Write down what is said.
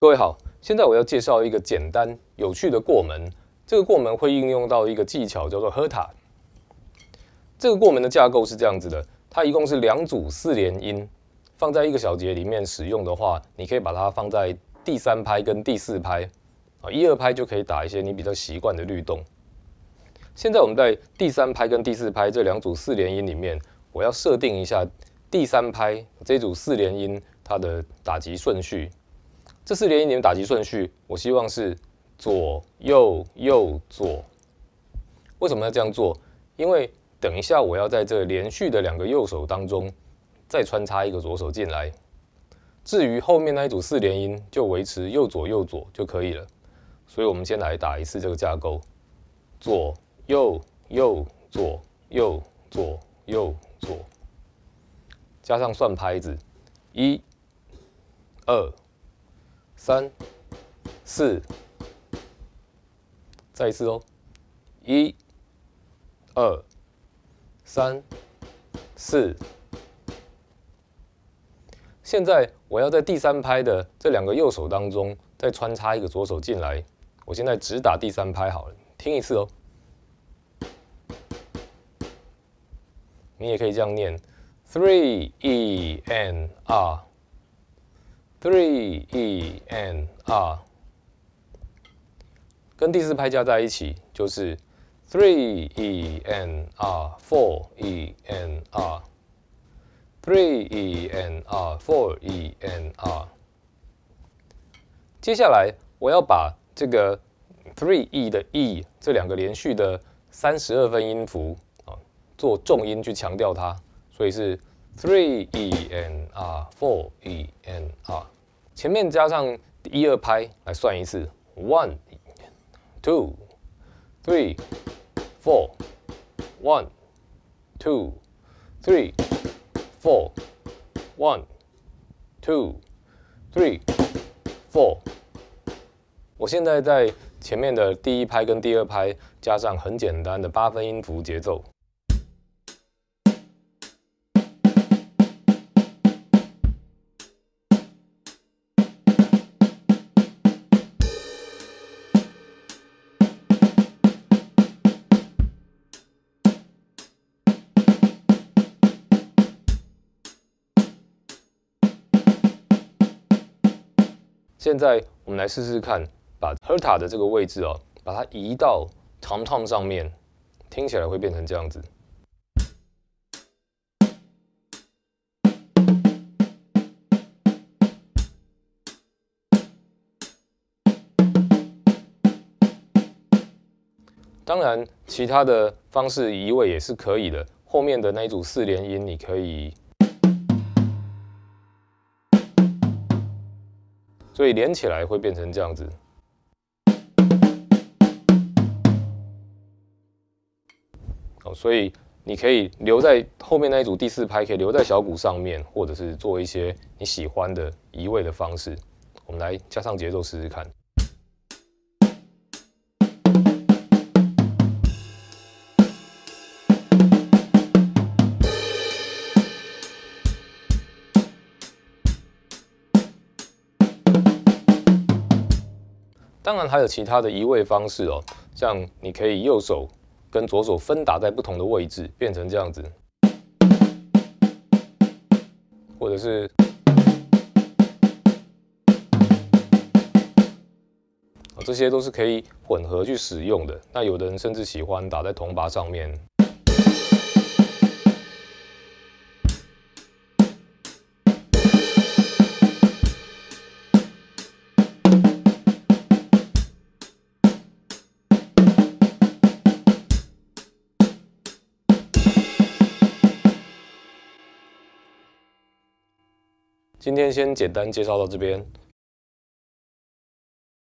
各位好，现在我要介绍一个简单有趣的过门。这个过门会应用到一个技巧，叫做 Herta。这个过门的架构是这样子的，它一共是2组4连音，放在一个小节里面使用的话，你可以把它放在第3拍跟第4拍，1、2拍就可以打一些你比较习惯的律动。现在我们在第3拍跟第4拍这2组4连音里面，我要设定一下第3拍这组4连音它的打击顺序。这4连音里面打击顺序，我希望是左右右左。为什么要这样做？因为等一下我要在这连续的2个右手当中，再穿插一个左手进来。至于后面那一组4连音，就维持右左右左就可以了。所以我们先来打一次这个架构：左右右左右左右左，加上算拍子，1、2、3、4，再一次哦，1、2、3、4。现在我要在第3拍的这2个右手当中，再穿插一个左手进来。我现在只打第3拍好了，听一次哦。你也可以这样念 ：3 E N R。3 E N R， 跟第4拍加在一起就是3 E N R 4 E N R 3 E N R 4 E N R。接下来我要把这个 3 E 的 E 这2个连续的32分音符做重音去强调它，所以是3 E N R 4 E N R。前面加上1、2拍来算一次 ，1 2 3 4 1 2 3 4 1 2 3 4。我现在在前面的第1拍跟第2拍加上很简单的8分音符节奏。现在我们来试试看，把 Herta 的这个位置把它移到 Tom Tom 上面，听起来会变成这样子。当然，其他的方式移位也是可以的。后面的那一组4连音，你可以。所以连起来会变成这样子。所以你可以留在后面那一组第4拍，可以留在小鼓上面，或者是做一些你喜欢的移位的方式。我们来加上节奏试试看。当然还有其他的移位方式像你可以右手跟左手分打在不同的位置，变成这样子，或者是这些都是可以混合去使用的。那有的人甚至喜欢打在铜鈸上面。今天先简单介绍到这边，